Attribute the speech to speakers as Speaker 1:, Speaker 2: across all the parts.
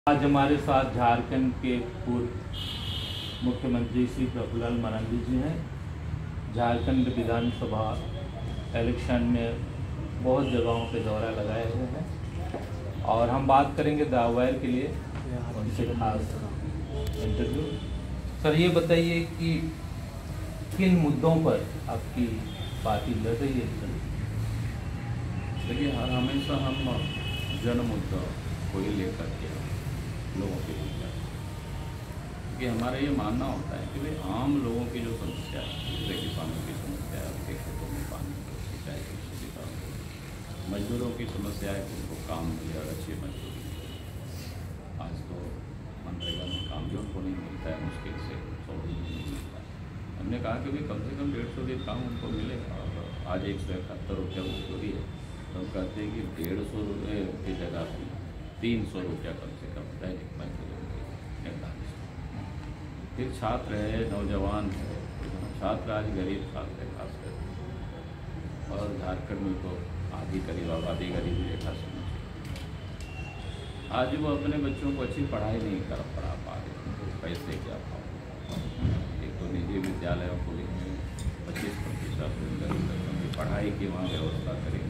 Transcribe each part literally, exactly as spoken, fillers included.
Speaker 1: आज हमारे साथ झारखंड के पूर्व मुख्यमंत्री श्री प्रफुल्ल मरांडी जी हैं। झारखंड विधानसभा इलेक्शन में बहुत जगहों पे दौरा लगाए हुए हैं और हम बात करेंगे दावायर के लिए उनसे खास इंटरव्यू। सर, ये बताइए कि किन मुद्दों पर आपकी पार्टी लड़ रही है?
Speaker 2: देखिए, हर हमेशा हम जन मुद्दा को ही लेकर के लोगों के बीच जाते हैं, क्योंकि हमारा ये मानना होता है कि भाई आम लोगों की जो समस्या है, जैसे किसानों की समस्या है उनके खेतों में पानी की सिंचाई की सुविधा हो, मजदूरों की समस्या है कि उनको काम मिले और अच्छी मजदूरी मिले। आज तो मनरेगा में काम भी उनको नहीं मिलता है, मुश्किल से सौ दिन नहीं मिलता है। हमने कहा कि भाई कम से कम डेढ़ सौ दिन काम उनको मिले और आज एक सौ इकहत्तर रुपया मजदूरी है, तो हम कहते हैं कि डेढ़ सौ रुपये की जगह पर तीन सौ रुपया कम से कम दैनिक मजदूरी निर्धारित। फिर छात्र है, नौजवान है, छात्र आज गरीब छात्र है खासकर, और झारखंड में तो आधी करीब आबादी गरीबी रेखा से नीचे। आज वो अपने बच्चों को अच्छी पढ़ाई नहीं कर पढ़ा पा रहे, तो पैसे क्या पाओ। एक तो निजी विद्यालयों को भी पच्चीस प्रतिशत बच्चों की पढ़ाई की वहाँ व्यवस्था करेंगे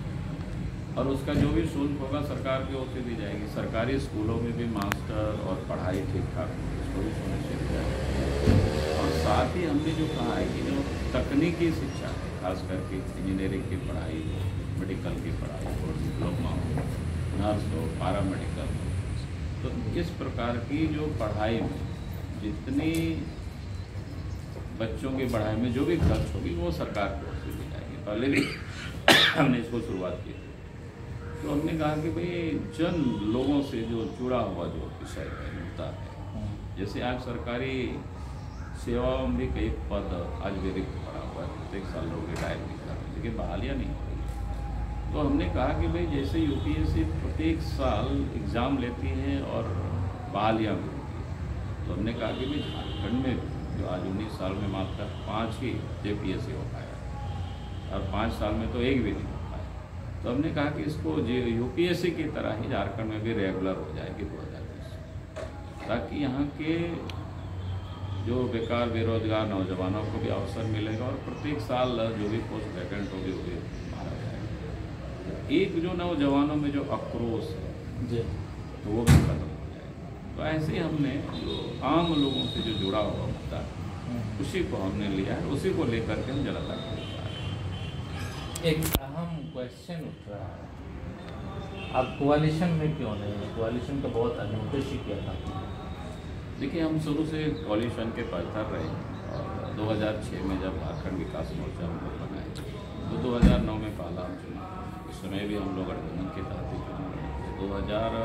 Speaker 2: और उसका जो भी शुल्क होगा सरकार की ओर से दी जाएगी। सरकारी स्कूलों में भी मास्टर और पढ़ाई ठीक ठाक इसको भी सुनिश्चित किया। और साथ ही हमने जो कहा है कि जो तकनीकी शिक्षा है, खास करके इंजीनियरिंग की पढ़ाई हो, मेडिकल की पढ़ाई हो, डिप्लोमा हो, नर्स हो, पारा मेडिकल हो, तो इस प्रकार की जो पढ़ाई में जितनी बच्चों की पढ़ाई में जो भी खर्च होगी वो सरकार की ओर से दी जाएगी। पहले भी हमने इसको शुरुआत की, तो हमने कहा कि भाई जन लोगों से जो जुड़ा हुआ जो विषय है, मुद्दा है, जैसे आज सरकारी सेवाओं में भी कई पद आज भी रिक्त पड़ा हुआ है, प्रत्येक साल लोग रिटायर भी कर रहे हैं, लेकिन बहालियाँ नहीं हो रही। तो हमने कहा कि भाई जैसे यूपीएससी प्रत्येक साल एग्ज़ाम लेती है और बहालियाँ भी होती है, तो हमने कहा कि भाई झारखंड में जो आज उन्नीस साल में मात्र पाँच ही जेपीएससी हो पाया और पाँच साल में तो एक भी नहीं। तो हमने कहा कि इसको यूपीएससी की तरह ही झारखंड में भी रेगुलर हो जाएगी दो हज़ार बीस, ताकि यहाँ के जो बेकार बेरोजगार नौजवानों को भी अवसर मिलेगा और प्रत्येक साल जो भी पोस्ट वैकेंट होगी वो भी मारा जाएगा। एक जो नौजवानों में जो आक्रोश है तो वो भी खत्म हो जाएगा। तो ऐसे ही हमने जो आम लोगों से जो जुड़ा हुआ मुद्दा है उसी को हमने लिया है, उसी को लेकर के हम जनता को
Speaker 1: एक अहम क्वेश्चन उठ रहा है, आप कोalition में क्यों नहीं है? कोalition का बहुत अनुद्देश्य किया था।
Speaker 2: देखिए, हम शुरू से कोaliशन के पक्षधर रहे और दो हज़ार छह में जब झारखंड विकास मोर्चा हम लोग बनाए तो दो हज़ार नौ में पहला हम चुनाव, इस समय भी हम लोग गठबंधन के तहत ही चुनाव लड़े। दो हज़ार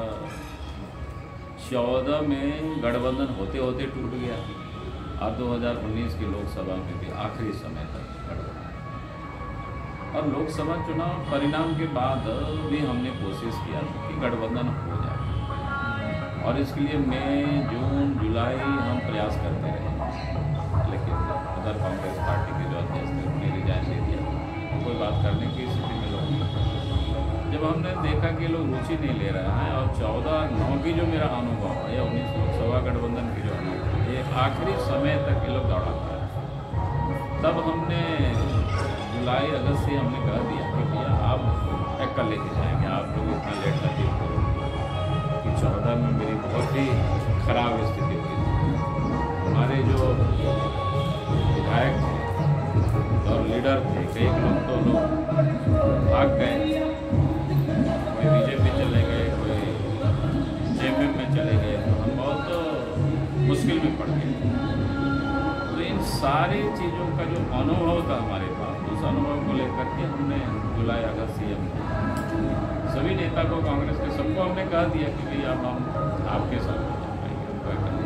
Speaker 2: चौदह में गठबंधन होते होते टूट गया और दो हज़ार उन्नीस की लोकसभा में भी आखिरी समय तक गठबंधन, और लोकसभा चुनाव परिणाम के बाद भी हमने कोशिश किया कि गठबंधन हो जाए, और इसके लिए मई जून जुलाई हम प्रयास करते रहे, लेकिन उधर कांग्रेस पार्टी के जो अध्यक्ष थे उन्होंने रिजाइन दे दिया, कोई बात करने की स्थिति में लोग नहीं। जब हमने देखा कि लोग रुचि नहीं ले रहे हैं और चौदह नौ की जो मेरा अनुभव है या उन्नीस लोकसभा गठबंधन की जो अनुभव है, ये आखिरी समय तक ये लोग दौड़ाता है, तब हमने जुलाई अगस्त से हमने कह दिया कि भैया आप टक्कर लेके जाएंगे, आप लोग इतना लेट लगे कि चौदह में मेरी बहुत ही खराब स्थिति हुई थी। हमारे जो विधायक थे और लीडर थे, कई लोग तो लोग भाग गए, कोई बीजेपी चले गए, कोई जेएमएम में चले गए, तो हम बहुत मुश्किल में पड़ गए। तो इन सारी चीज़ों का जो अनुभव था हमारे पास, उस अनुभव को लेकर के हमने जुलाई अगस्त से हमने सभी नेता को, कांग्रेस के सबको हमने कह दिया कि भाई अब हम आपके साथ हो जाएंगे,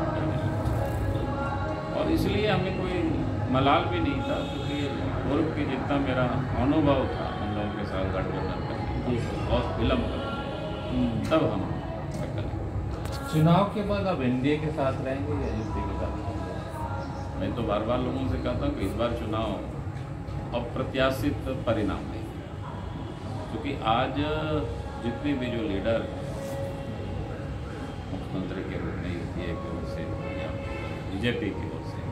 Speaker 2: और इसलिए हमें कोई मलाल भी नहीं था, क्योंकि पूर्व की जितना मेरा अनुभव था उन लोगों के साथ गठबंधन करने की बहुत विलम्ब कर, तब हम
Speaker 1: चुनाव के बाद अब एनडीए के साथ रहेंगे या यूपी के साथ?
Speaker 2: मैं तो बार बार लोगों से कहता हूँ कि इस बार चुनाव अप्रत्याशित परिणाम नहीं, क्योंकि आज जितने भी जो लीडर बीजेपी की ओर से।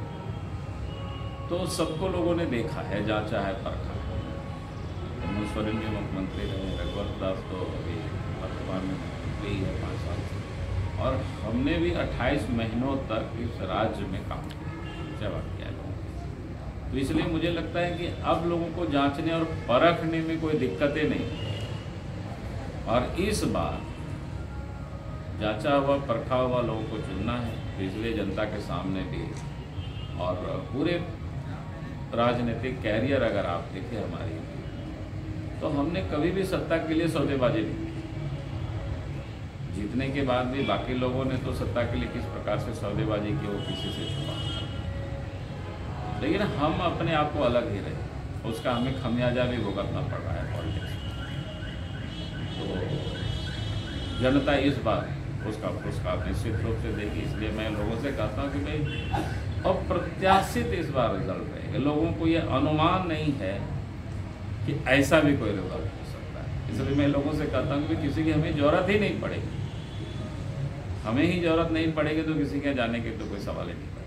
Speaker 2: तो सबको लोगों ने देखा है, जांचा है, परखा है। हेमंत सोरेन जी मुख्यमंत्री रहे, रघुवर दास तो अभी वर्तमान में मुख्यमंत्री है पाँच साल से, और हमने भी अट्ठाईस महीनों तक इस राज्य में काम किया, सेवा किया लोगों की। तो इसलिए मुझे लगता है कि अब लोगों को जांचने और परखने में कोई दिक्कतें नहीं, और इस बार जांचा हुआ परखा हुआ लोगों को चुनना है। तो इसलिए जनता के सामने भी, और पूरे राजनीतिक कैरियर अगर आप देखें हमारी, तो हमने कभी भी सत्ता के लिए सौदेबाजी नहीं की। जीतने के बाद भी बाकी लोगों ने तो सत्ता के लिए किस प्रकार से सौदेबाजी की, वो किसी से छुपा, लेकिन हम अपने आप को अलग ही रहे, उसका हमें खमियाजा भी भुगतना पड़ रहा है पॉलिटिक्स में। तो जनता इस बार उसका पुरस्कार निश्चित रूप से देगी। इसलिए मैं लोगों से कहता हूँ कि भाई अप्रत्याशित इस बार रिजल्ट रहेगा। लोगों को ये अनुमान नहीं है कि ऐसा भी कोई रिजल्ट हो सकता है। इसलिए मैं लोगों से कहता हूँ कि किसी की हमें ज़रूरत ही नहीं पड़ेगी, हमें ही ज़रूरत नहीं पड़ेगी तो किसी के जाने की तो कोई सवाल ही नहीं।